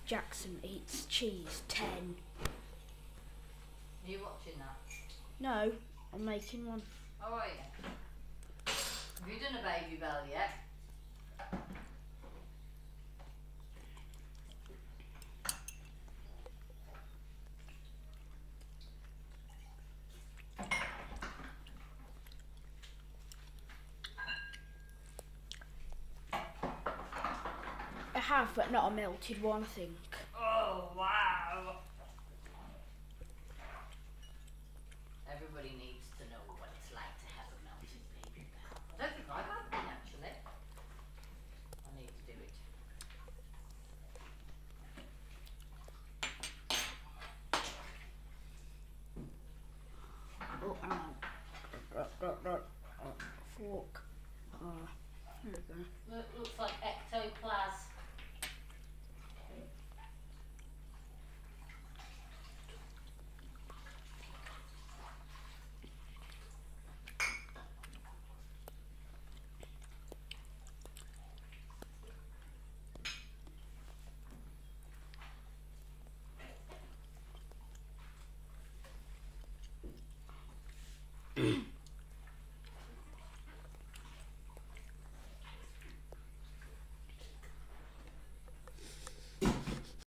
Jackson eats cheese 10. Are you watching that? No, I'm making one. Oh, are you? Have you done a baby bell yet? I have, but not a melted one, I think. Oh, wow.